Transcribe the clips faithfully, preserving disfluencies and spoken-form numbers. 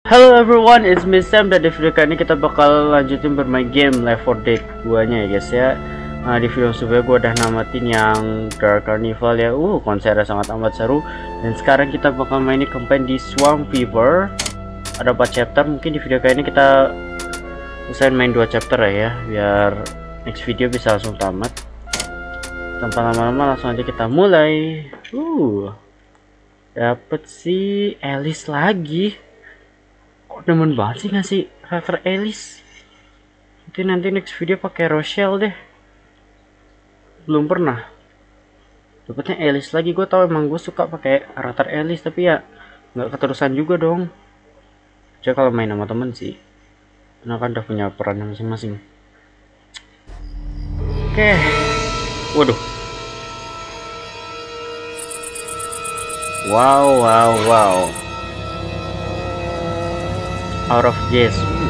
Hello everyone, it's me Sam, dan di video kali ini kita bakal lanjutin bermain game Left four Dead dua nya ya guys ya. Nah, di video sebelumnya gue udah namatin yang Dark Carnival ya. Uh, konsernya sangat amat seru. Dan sekarang kita bakal main ini campaign di Swamp Fever. Ada empat chapter, mungkin di video kali ini kita usahain main dua chapter ya, biar next video bisa langsung tamat. Tanpa lama-lama langsung aja kita mulai. Uh, dapet si Alice lagi. Demen banget sih ngasih karakter Alice. Nanti nanti next video pakai Rochelle deh. Belum pernah dapetnya Alice lagi. Gue tau emang gue suka pakai karakter Alice, tapi ya nggak keterusan juga dong. Coba kalau main sama temen sih, karena kan udah punya peran masing-masing. Oke, waduh, wow wow wow. Out of Jazz.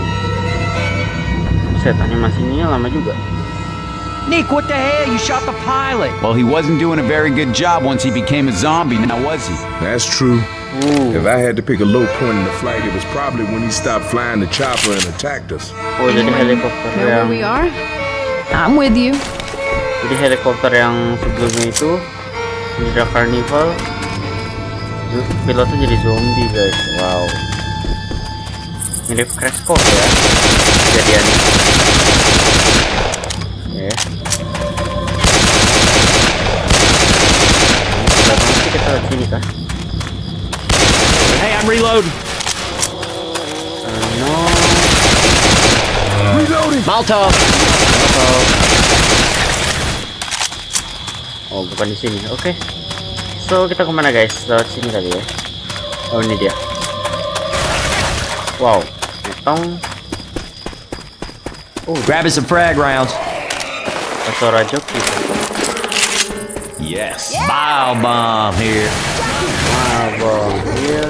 Set animasinya lama juga. Nick, what the hell? You shot the pilot. Well, he wasn't doing a very good job once he became a zombie, now was he? That's true. Ooh. If I had to pick a low point in the flight, it was probably when he stopped flying the chopper and attacked us. Oh, jadi helikopter Know yang where we are? I'm with you. Jadi helikopter yang sebelumnya itu di Dark Carnival, pilotnya jadi zombie guys. Wow, mirip Crash Course ya kejadiannya. Oke, nanti kita lihat sini kah? Hey, I'm reloading. Uh, no. Reloading. Molotov. Atau oh, bukan di sini. Oke, okay. So kita kemana guys? Lewat sini kali ya. Oh, ini dia. Wow, metong. Oh, Grab us some frag rounds. suara joki. Yes. Bile bomb here. Wow, bom. Iya.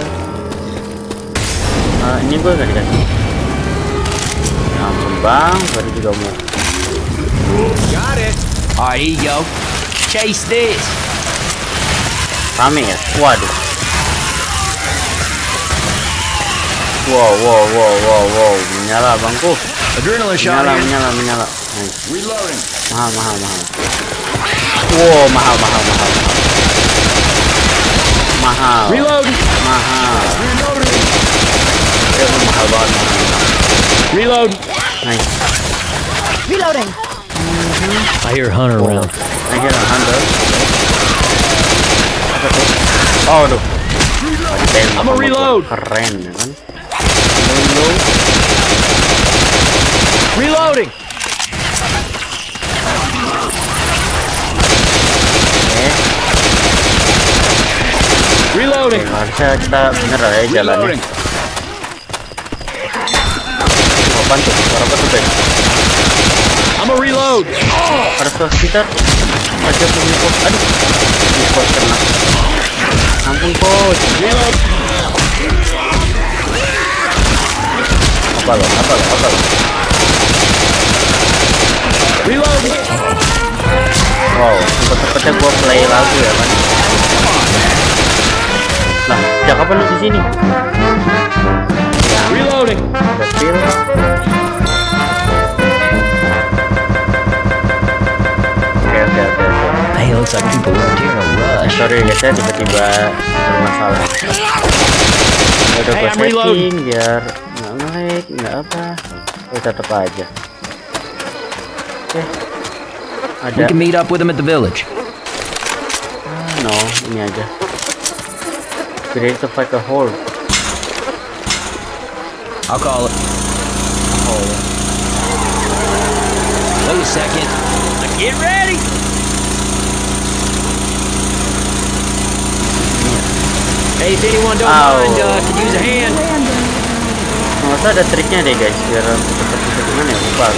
Ah, ini gue gak dikasih. Ya ampun bang, baru juga mau. Got it. Alright, here you go. Chase this. Rame ya? Waduh. Wow, wow, wow, wow, wow. Menyala bangku. Adrenaline shot Menyala, here. menyala, menyala. Nice. Reloading. Mahal, mahal, mahal. Wow, mahal, mahal, mahal. Mahal. Reloading. Mahal. Reloading. Ya, mahal banget, mahal. Reload. Nice. Reloading. I hear Hunter around. I get a hundred. Apa tuh? Oh, aduh. I'm a reload. Keren ya kan? Reloading. Oke. Reloading. Oke, harusnya kita bener lah ya jalannya. Reloading. Oh, apaan tuh? Suara apa tuh, Ben? I'm a reload. Ada suara sekitar. Aja tuh Niko. Aduh. Niko kena. Ampun coach. Reload. Apa lo? Apa lo? Apa lo? Reload. Wow, sempet-sempetnya gua play lagu ya kan. Nah, sejak kapan lu di sini? Reloading. Kecil. Oke, oke, oke, oke. Hey, looks like people around here in a rush. Sorry guys ya, tiba-tiba bermasalah. Udah Hey, gue I'm reloading. setting biar nggak nge-lag, nggak apa. Oh, tetep aja. Oke. We Ada. can meet up with them at the village. Ah, no, ini aja. Be ready to fight a horde. I'll call it. Oh, Wait a second. Get ready. Hey, if anyone don't Ow. mind, uh, could use a hand. nggak usah ada triknya deh guys, biar cepet bisa gimana ya, lupa.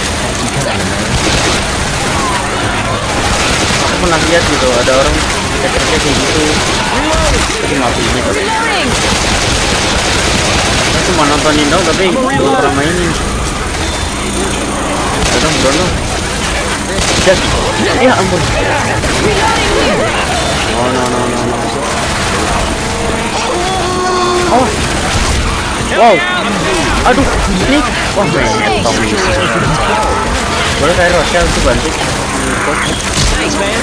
Aku pernah lihat gitu, ada orang pakai triknya kayak gitu. Tapi maaf ini kali. Saya cuma nontonin dong, tapi belum pernah mainin. Ayo dong, bro dong. Just, ya ampun. Oh no no no no. Oh, Wow, aduh, ini, wah mentong. Boleh saya Rochelle tuh bantu. Thanks, man.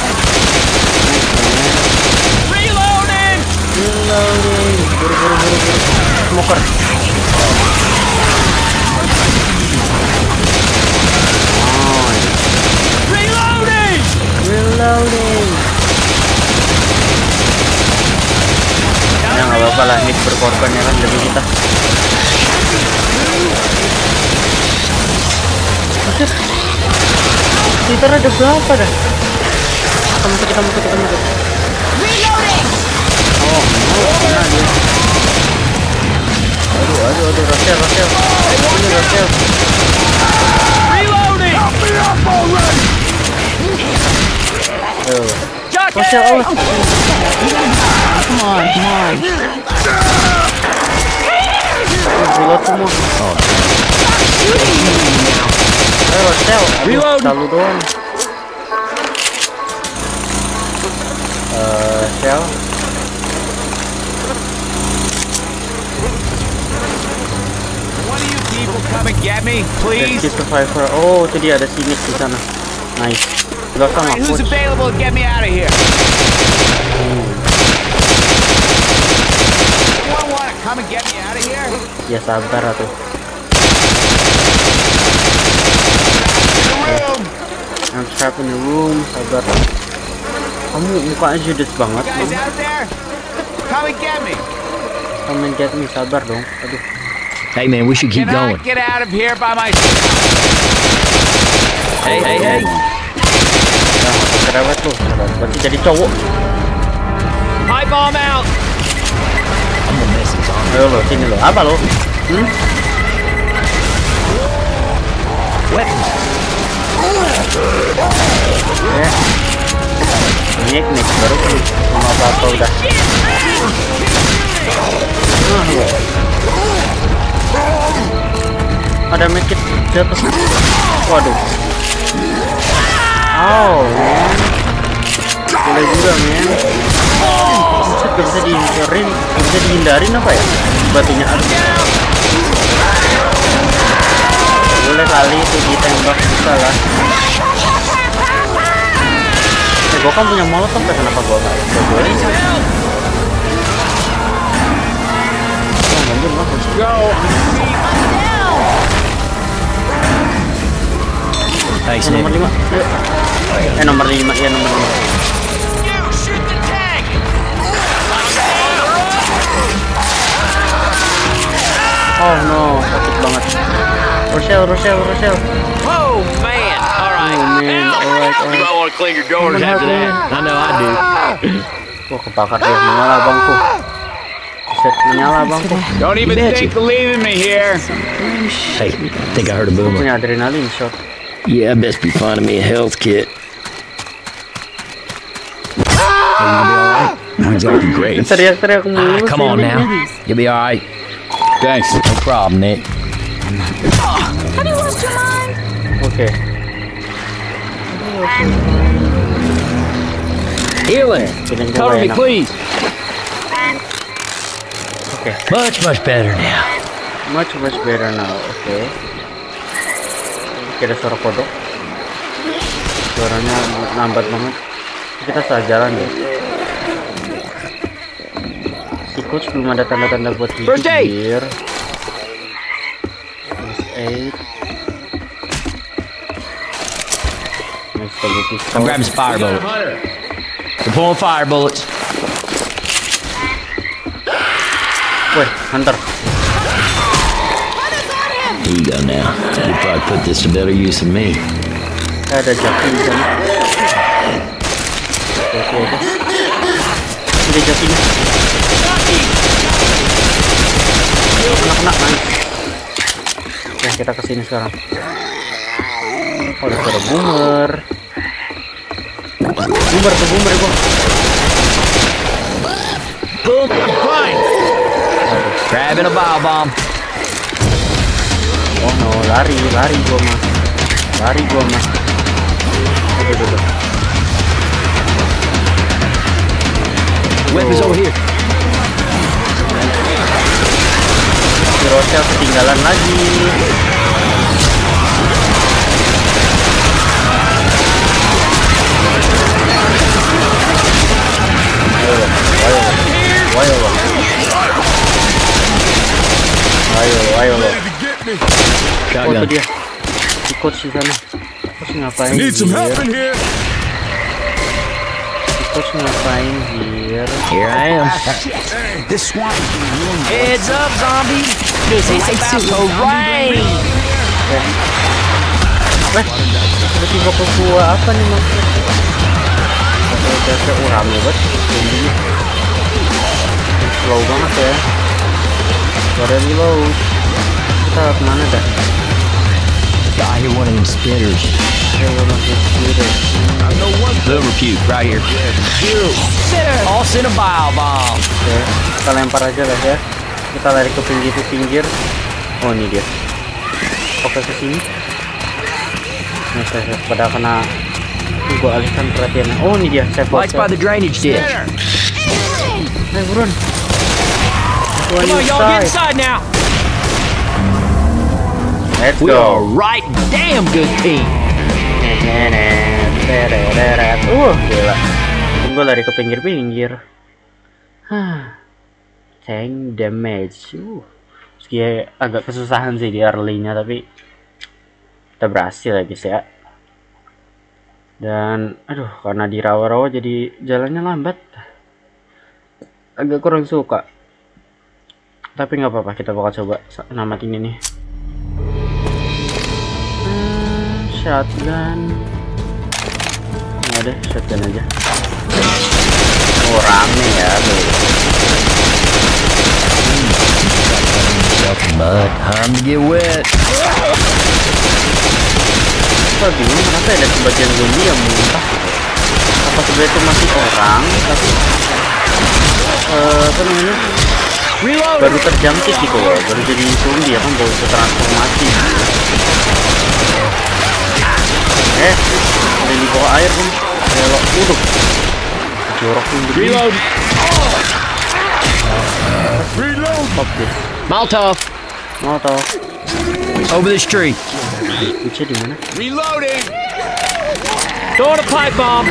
Reloading. Reloading, buru buru buru buru. Smoker. Reloading. Reloading. Ya nggak apa-apa lah, Nick berkorban ya kan demi kita. Buset, Twitter ada berapa dah? Kita musuh, kita musuh, kita musuh. Oh, no, kena dia. Aduh, aduh, aduh, Rochelle, Rochelle. Ini Rochelle. Reloading. Aduh. Rochelle, awas. Come on, come on. Reload semua. Oh. Ayo Rochelle, aduh, selalu doang. Uh, Shell. One of you people come and get me, please. Rescue survivor. Oh, itu dia ada sini di sana. Nice. Gak sama Alright, who's coach. available to get me out of here? Anyone want to come and get me out of here? Ya sabar atuh. Room. I'm trapped in the room. Sabar. Kamu mukanya judes banget. Guys Mam. out there? Come and get me. Come and get me. Sabar dong. Aduh. Hey man, we should keep Can I going. get out of here by myself? Hey, hey, hey. Nah, masuk cerewet tuh. Berarti jadi cowok. Pipe bomb out. I'm gonna mess this on. Ayo lo, sini lo. Apa lo? Hmm? Weapons. Ya. Nik nik baru kan sama apa udah. Ah, lo. Ada medkit di atas. Waduh. Oh, man. Boleh juga, men. Buset, gak bisa dihindarin. Gak bisa dihindarin apa ya? Batunya ada. Boleh kali itu ditembak, bisa lah. Eh, gua kan punya molotov, ya kenapa gua gak boleh? Oh, lanjut lah. Let's go. Thanks, Eh, nomor Nick. lima. Yuk. Eh, nomor lima. Iya, nomor lima. You shoot the tank. Oh no, sakit banget. Rochelle, Rochelle, Rochelle. Oh man. All right. Oh man, alright, alright. want to clean your doors after that. I know I do. Wah, kebakar dia, menyala bangku. Set menyala bangku. Don't even You betcha. think of leaving me here. Hey, I think I heard a Gua boomer. punya adrenalin shot. Yeah, I best be finding me a health kit. Are you gonna be alright? Not exactly great. Teriak-teriak Ah, mulu. come sih, on Nick. now. You'll be alright. Thanks. No problem, Nick. Have you lost your mind? Oke. Healing. Feeling gua Cover me, enak. please. Oke. Much, much better now. Much much better now. Oke. Oke, ada suara kodok. Suaranya lambat banget. Kita salah jalan ya. Si coach belum ada tanda-tanda buat hidup. First aid. Here. First aid. Nice double pistol. I'm grabbing some fire bullets. We're pulling fire bullets. Wih, hunter. Here you go now. You probably put this to better use than me. Eh, ada joki di sana. Oke, oke, oke. Ini jokinya. Kena-kena, nice. Oke, kita kesini sekarang. Oh, ada suara boomer. Boomer tuh, boomer gua. Boom, I'm fine. Grabbing a bile bomb. Oh no, lari, lari gua mah. Lari gua mah. Aduh, aduh, aduh. Weapons over here. Si Rochelle spesial ketinggalan lagi. Ayo, ayo, ayo, ayo, ayo, oh itu dia, ikut di sana. Terus ngapain? Need some help in here. Terus ngapain here? Here I am. This swamp is really Heads up, zombie. This is about to rain. Wah, tiba-tiba ke gua apa nih maksudnya? Oke, oh rame banget. Slow banget ya. Ada reload. Kita kemana dah? I hear one of them spitters. Ayo, langsung spitter. Liver puke right here. Toss in a bile bomb. Oke, kita lempar aja lah ya. Kita lari ke pinggir ke pinggir. Oh ini dia. Oke ke sini. Nah, saya pada kena. Gua alihkan perhatiannya. Oh ini dia. Saya Lights by the drainage ditch. Ayo buruan. Come on, y'all get inside now. Let's We are go. right damn good team. Uh, gila. Gue lari ke pinggir-pinggir. Hah. Tank damage. Uh. Meski agak kesusahan sih di early-nya, tapi kita berhasil ya guys ya. Dan aduh, karena di rawa-rawa jadi jalannya lambat. Agak kurang suka. Tapi nggak apa-apa, kita bakal coba namatin ini. Hmm, shotgun. Nggak deh, shotgun aja. Oh rame ya lo. Mud, time to get wet. Saya bingung kenapa ada sebagian zombie yang muntah gitu. Apa sebenarnya itu masih orang, tapi uh, apa namanya? Baru terjangkit gitu loh, baru jadi zombie ya kan, baru transformasi gitu. Eh, ada di bawah air kan, belok, uduk, jorokin begini. Reload. Stop this. Molotov. Molotov. Over this tree. Kunci di mana? Reloading. Throwing a pipe bomb.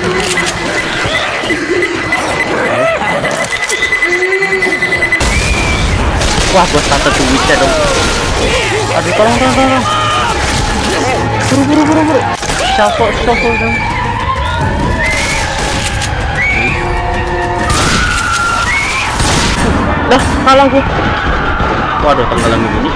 Wah, gua starter duitnya dong. Aduh, tolong, tolong, tolong. Buru, buru, buru, buru. Shuffle, shuffle dong. Dah, kalah gua. Waduh, tenggelam begini.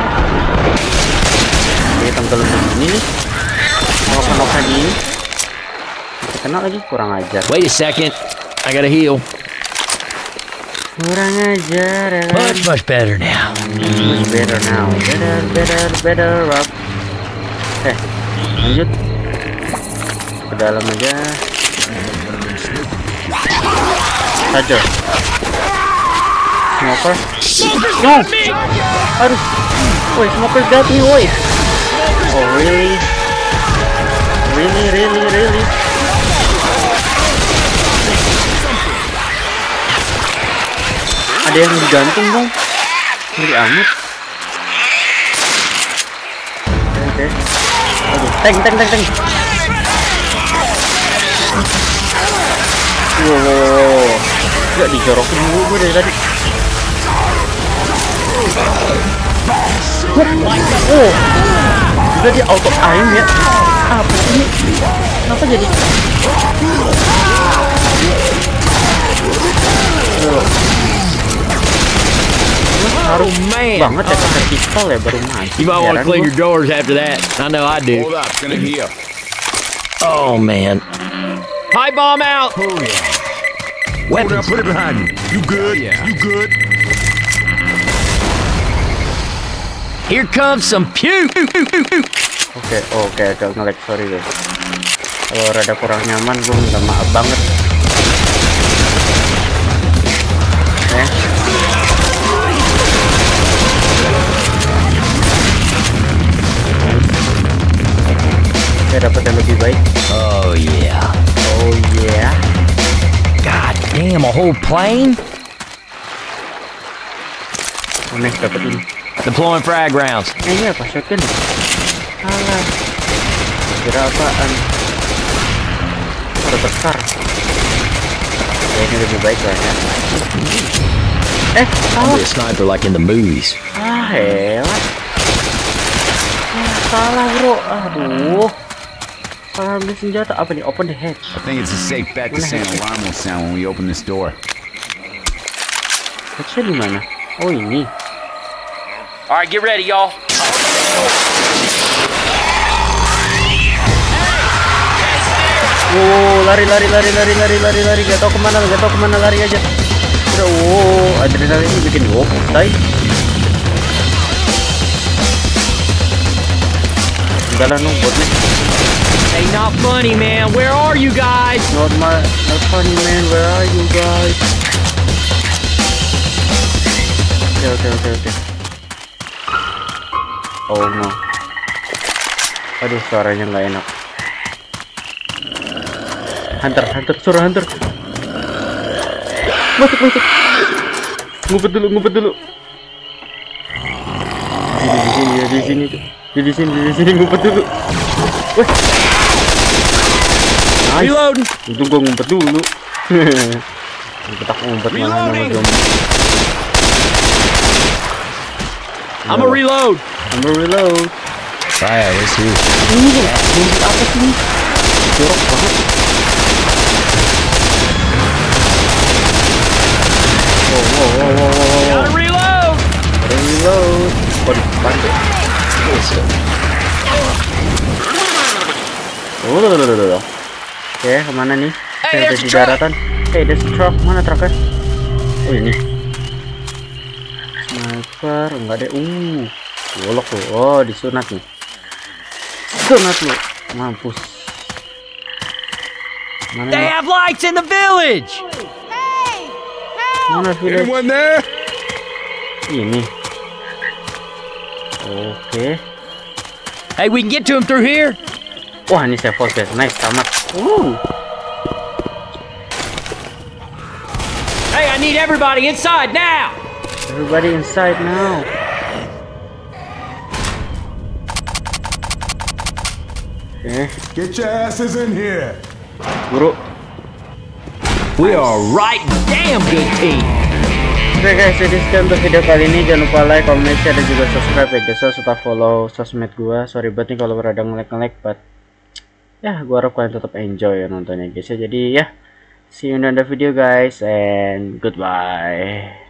Ini tenggelam begini nih. Nokan-nokan ini. Bisa kena lagi, kurang ajar. Wait a second. I gotta heal. Kurang ajar. Ya. Much, much better now. Much better now. Better, better, better rock. Eh, lanjut. Ke dalam aja. Saja. Smoker. No. Aduh. Woi, smoker got me, woi. Oh, really? Really, really, really? Ada yang digantung dong. Ngeri amat. Oke. Okay. Aduh, tank, tank, tank, tank. Wow. Gak dijorokin dulu gue dari tadi. Oh. Juga dia auto aim ya. Apa ini? Kenapa jadi? Oh. Harus banget ya pakai pistol ya baru mati. You might want to clean your doors after that. I know I do. Hold up, gonna heal. Oh man. Pipe bomb out. Oh yeah. Hold up, Weapons. put it behind you. You good? Yeah. You good? Here comes some puke. Oke, oke, agak nge-lag, sorry guys. Kalau rada kurang nyaman, gue minta maaf banget. Eh. Saya dapat yang lebih baik. Oh yeah. Oh yeah. God damn, a whole plane? Aneh dapat ini. Deploying frag rounds. Eh, ini apa? Shotgun? Alah. Kira apaan? Ada besar. Ya, ini lebih baik lah ya. Eh, I'll salah. be a sniper like in the movies. Ah, helah. Ah, salah bro. Aduh. Salah ambil senjata. Apa nih? Open the hatch. I think it's a safe bet this ain't alarm will sound when we open this door. Hatchnya di mana? Oh, ini. All right, get ready, y'all. Wow, lari, lari, lari, lari, lari, lari, lari. Gak tau kemana, gak tau kemana, lari aja. Udah, wow, adrenalin ini bikin wow, say. Enggak lah, no, botnya. Hey, not funny, man. Where are you guys? Not my, not funny man, where are you guys? Oke, oke, oke, oke. Oh no. Aduh, suaranya nggak enak. Hunter, hunter, suara hunter. Masuk, masuk. Ngumpet dulu, ngumpet dulu. Di sini, di sini, di sini, di sini, ngumpet dulu. Wah. Nice. Reloading. Untung gua ngumpet dulu. Ngumpet aku ngumpet malah nama gua. I'm a reload. I'm a reload. Right, let's see. Ini mobil apa sih ini? Jorok banget. Wow, wow, wow, wow, wow, wow. Gotta reload. Reload. Oh, di depan deh. Oh, loh, loh, loh, loh. Oke, kemana nih? Hey, Saya ada there's di a truck. daratan. Hey, there's a truck. Mana truknya? Oh, ini. Sniper, enggak deh. Uh, golok tuh. Oh, disunat nih. Sunat lu. Mampus. Mana They nih? have lights in the village. Mana village? Anyone there? Ini. Oke. Hey, we can get to him through here. Wah, ini saya guys. Nice, tamat. Uh. Hey, I need everybody inside now. Everybody inside now. Oke, Get your asses in here. guru. We are a right damn good team. Oke guys, jadi sekian untuk video kali ini. Jangan lupa like, comment, share, dan juga subscribe ya guys. Serta follow sosmed gua. Sorry banget nih kalau berada nge-like-nge-like, but ya gua harap kalian tetap enjoy ya nontonnya guys ya. Jadi ya, see you in the video guys, and goodbye.